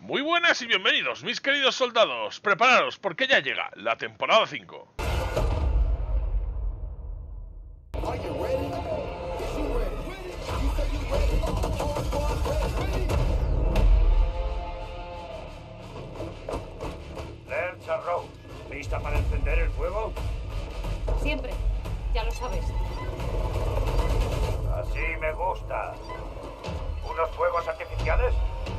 Muy buenas y bienvenidos, mis queridos soldados. Prepararos, porque ya llega la temporada 5. Lercha Rose, ¿lista para encender el fuego? Siempre, ya lo sabes. Así me gusta. ¿Unos fuegos artificiales?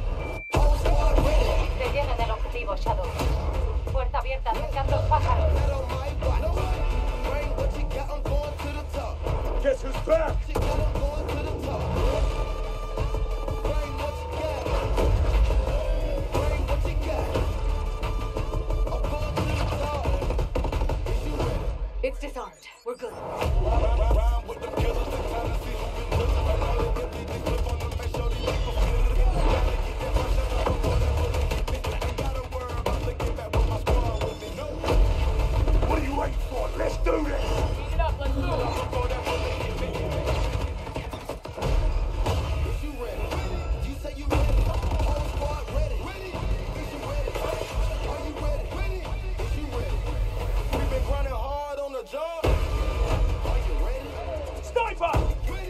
Te llegan el objetivo, Shadow. Puerta abierta, acercando pájaros. Guess who's back? It's disarmed. We're good. What are you waiting for? Let's do this! Keep it up, let's move. We've been grinding hard on the job. Are you ready? Sniper!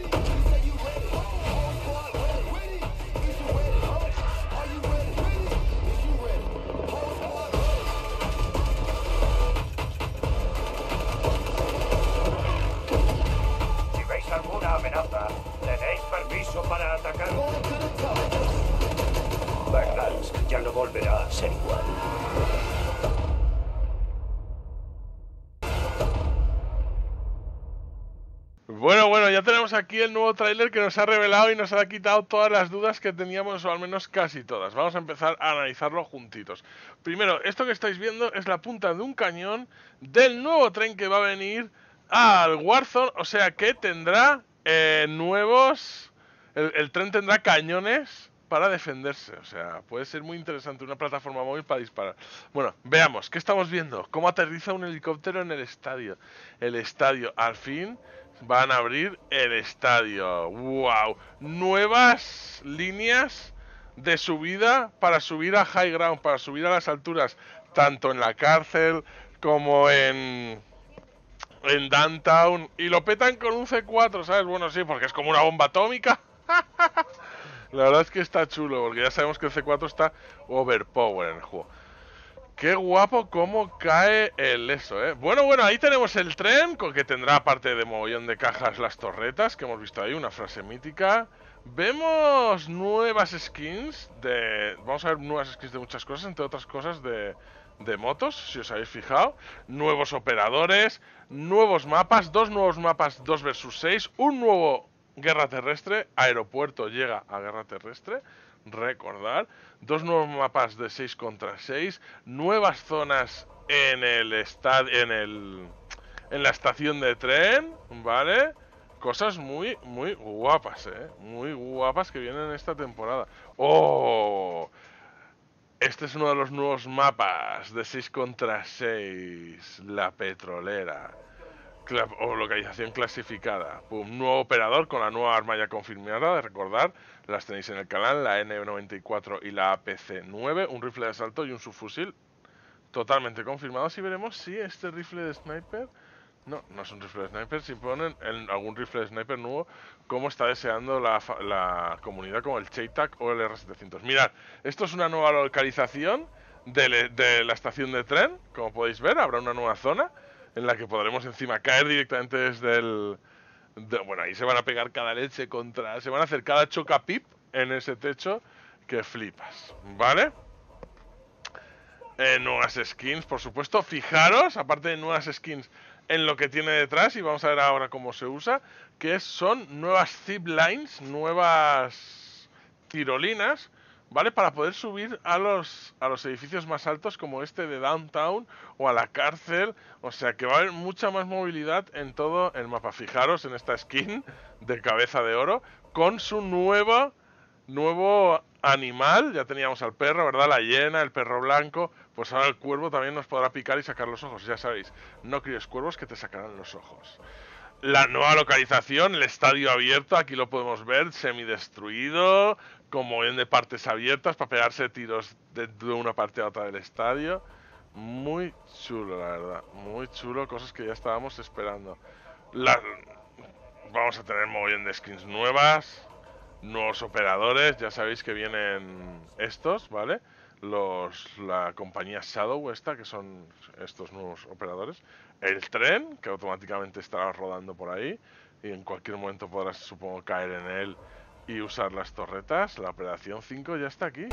Si veis alguna amenaza, tenéis permiso para atacar. Verdansk ya no volverá a ser igual. Bueno, ya tenemos aquí el nuevo tráiler que nos ha revelado y nos ha quitado todas las dudas que teníamos, o al menos casi todas. Vamos a empezar a analizarlo juntitos. Primero, esto que estáis viendo es la punta de un cañón del nuevo tren que va a venir al Warzone, o sea que tendrá nuevos... El tren tendrá cañones para defenderse, o sea, puede ser muy interesante una plataforma móvil para disparar. Bueno, veamos, ¿qué estamos viendo? Cómo aterriza un helicóptero en el estadio. El estadio, al fin... Van a abrir el estadio. ¡Wow! Nuevas líneas de subida para subir a high ground, para subir a las alturas, tanto en la cárcel como en Downtown. Y lo petan con un C4, ¿sabes? Bueno, sí, porque es como una bomba atómica. La verdad es que está chulo, porque ya sabemos que el C4 está overpower en el juego. Qué guapo cómo cae el eso, ¿eh? Bueno, ahí tenemos el tren, con que tendrá, aparte de mogollón de cajas, las torretas, que hemos visto ahí, una frase mítica. Vemos nuevas skins de... Vamos a ver nuevas skins de muchas cosas, entre otras cosas de motos, si os habéis fijado. Nuevos operadores, nuevos mapas, dos nuevos mapas 2 vs 6, un nuevo guerra terrestre, aeropuerto llega a guerra terrestre. Recordar, dos nuevos mapas de 6 contra 6, nuevas zonas en el en la estación de tren, ¿vale? Cosas muy guapas, muy guapas que vienen esta temporada. ¡Oh! Este es uno de los nuevos mapas de 6 contra 6, la petrolera. O localización clasificada. Un nuevo operador con la nueva arma ya confirmada, de recordar, las tenéis en el canal, la N94 y la APC-9, un rifle de asalto y un subfusil totalmente confirmados. Y veremos si este rifle de sniper, no es un rifle de sniper, si ponen algún rifle de sniper nuevo, como está deseando la comunidad, como el Cheytak o el R700. Mirad, esto es una nueva localización de la estación de tren, como podéis ver, habrá una nueva zona en la que podremos encima caer directamente desde el... bueno, ahí se van a pegar cada leche contra... Se van a hacer cada chocapip en ese techo que flipas, ¿vale? Nuevas skins, por supuesto. Fijaros, aparte de nuevas skins, en lo que tiene detrás, y vamos a ver ahora cómo se usa, que son nuevas zip lines, nuevas tirolinas, ¿vale? Para poder subir a los edificios más altos como este de Downtown o a la cárcel. O sea que va a haber mucha más movilidad en todo el mapa. Fijaros en esta skin de cabeza de oro con su nuevo animal. Ya teníamos al perro, ¿verdad? La hiena, el perro blanco. Pues ahora el cuervo también nos podrá picar y sacar los ojos. Ya sabéis, no críes cuervos que te sacarán los ojos. La nueva localización, el estadio abierto, aquí lo podemos ver, semidestruido, con mogollón de partes abiertas para pegarse tiros de una parte a otra del estadio. Muy chulo, la verdad. Muy chulo, cosas que ya estábamos esperando. Vamos a tener mogollón de skins nuevas, nuevos operadores. Ya sabéis que vienen estos, ¿vale? La compañía Shadow esta, que son estos nuevos operadores. El tren, que automáticamente estará rodando por ahí y en cualquier momento podrás, supongo, caer en él y usar las torretas. La operación 5 ya está aquí.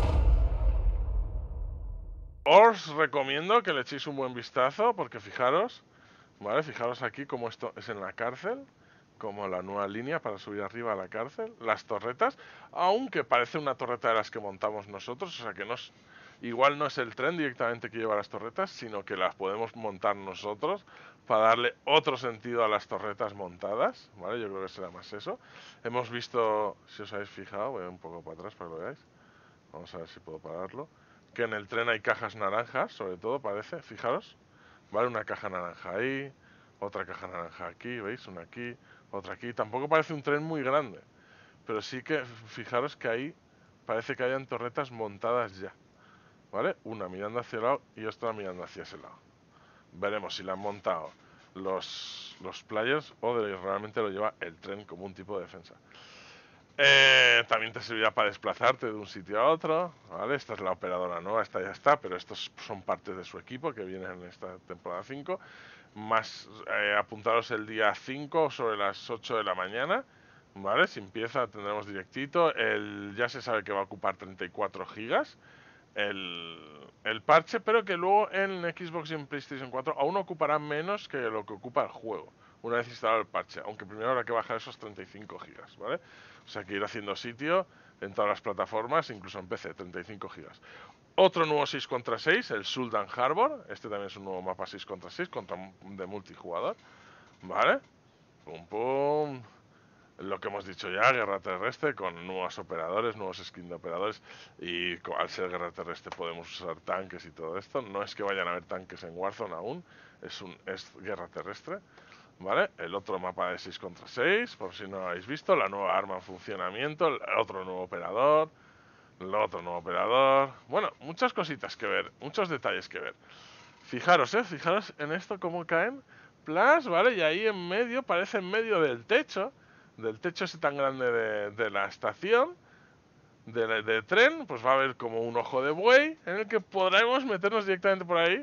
Os recomiendo que le echéis un buen vistazo porque fijaros, ¿vale? Fijaros aquí cómo esto es en la cárcel, como la nueva línea para subir arriba a la cárcel, las torretas, aunque parece una torreta de las que montamos nosotros, o sea que igual no es el tren directamente que lleva las torretas, sino que las podemos montar nosotros para darle otro sentido a las torretas montadas, ¿vale? Yo creo que será más eso. Hemos visto, si os habéis fijado, voy un poco para atrás para que lo veáis, vamos a ver si puedo pararlo, que en el tren hay cajas naranjas, sobre todo parece, fijaros, ¿vale? Una caja naranja ahí, otra caja naranja aquí, ¿veis? Una aquí, otra aquí. Tampoco parece un tren muy grande, pero sí que fijaros que ahí parece que hayan torretas montadas ya, ¿vale? Una mirando hacia el lado y otra mirando hacia ese lado. Veremos si la han montado los players o realmente lo lleva el tren como un tipo de defensa. También te servirá para desplazarte de un sitio a otro, ¿vale? Esta es la operadora nueva, esta ya está, pero estos son partes de su equipo que vienen en esta temporada 5. Más apuntaros el día 5 sobre las 8 de la mañana, ¿vale? Si empieza tendremos directito. Ya se sabe que va a ocupar 34 gigas el parche, pero que luego en Xbox y en PlayStation 4 aún ocupará menos que lo que ocupa el juego una vez instalado el parche, aunque primero habrá que bajar esos 35 gigas, ¿vale? O sea que ir haciendo sitio en todas las plataformas, incluso en PC, 35 gigas. Otro nuevo 6 contra 6, el Sultan Harbor. Este también es un nuevo mapa 6 contra 6 de multijugador, ¿vale? Pum pum. Lo que hemos dicho ya, guerra terrestre con nuevos operadores, nuevos skins de operadores, y al ser guerra terrestre podemos usar tanques y todo esto. No es que vayan a haber tanques en Warzone aún, es guerra terrestre, ¿vale? El otro mapa de 6 contra 6, por si no lo habéis visto, la nueva arma en funcionamiento, el otro nuevo operador, bueno, muchas cositas que ver, muchos detalles que ver. Fijaros en esto cómo caen, plus, ¿vale? Y ahí en medio, parece en medio del techo ese tan grande de la estación de tren, pues va a haber como un ojo de buey en el que podremos meternos directamente por ahí.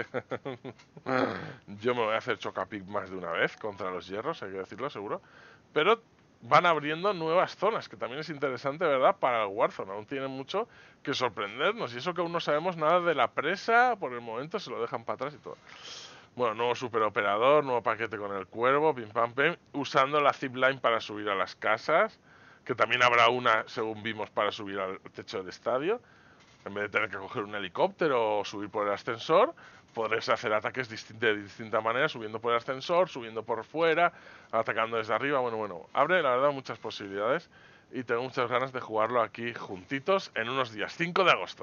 Yo me voy a hacer chocapic más de una vez contra los hierros, hay que decirlo seguro, pero van abriendo nuevas zonas, que también es interesante, ¿verdad? Para el Warzone, aún tienen mucho que sorprendernos, y eso que aún no sabemos nada de la presa, por el momento se lo dejan para atrás y todo. Bueno, nuevo superoperador, nuevo paquete con el cuervo, pim pam pim, usando la zipline para subir a las casas, que también habrá una, según vimos, para subir al techo del estadio. En vez de tener que coger un helicóptero o subir por el ascensor, podréis hacer ataques de distinta manera, subiendo por el ascensor, subiendo por fuera, atacando desde arriba. Bueno, abre la verdad muchas posibilidades y tengo muchas ganas de jugarlo aquí juntitos en unos días, 5 de agosto.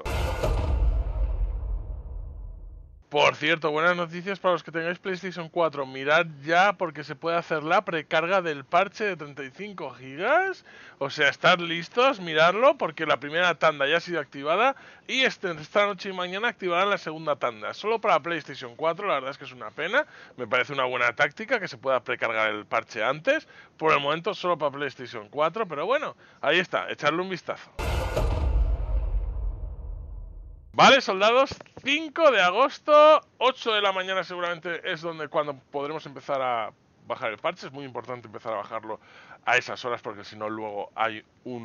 Por cierto, buenas noticias para los que tengáis PlayStation 4. Mirad ya porque se puede hacer la precarga del parche de 35 gigas. O sea, estad listos, miradlo porque la primera tanda ya ha sido activada y esta noche y mañana activarán la segunda tanda. Solo para PlayStation 4, la verdad es que es una pena. Me parece una buena táctica que se pueda precargar el parche antes. Por el momento solo para PlayStation 4, pero bueno, ahí está, echarle un vistazo. Vale, soldados, 5 de agosto, 8 de la mañana seguramente es cuando podremos empezar a bajar el parche. Es muy importante empezar a bajarlo a esas horas porque si no luego hay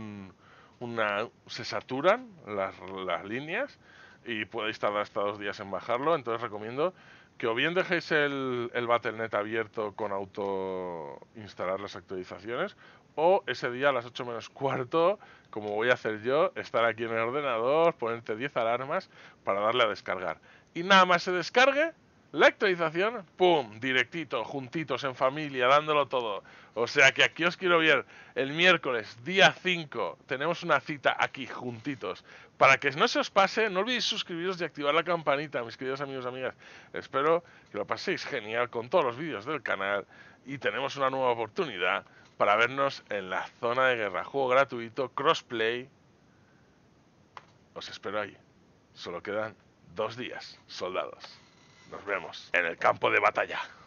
se saturan las líneas y podéis tardar hasta 2 días en bajarlo. Entonces recomiendo que o bien dejéis el Battle.net abierto con auto instalar las actualizaciones, o ese día a las 8 menos cuarto, como voy a hacer yo, estar aquí en el ordenador, ponerte 10 alarmas para darle a descargar. Y nada más se descargue la actualización, ¡pum! Directito, juntitos, en familia, dándolo todo. O sea que aquí os quiero ver el miércoles, día 5. Tenemos una cita aquí, juntitos. Para que no se os pase, no olvidéis suscribiros y activar la campanita, mis queridos amigos y amigas. Espero que lo paséis genial con todos los vídeos del canal y tenemos una nueva oportunidad para vernos en la zona de guerra. Juego gratuito, crossplay. Os espero ahí. Solo quedan 2 días, soldados. Nos vemos en el campo de batalla.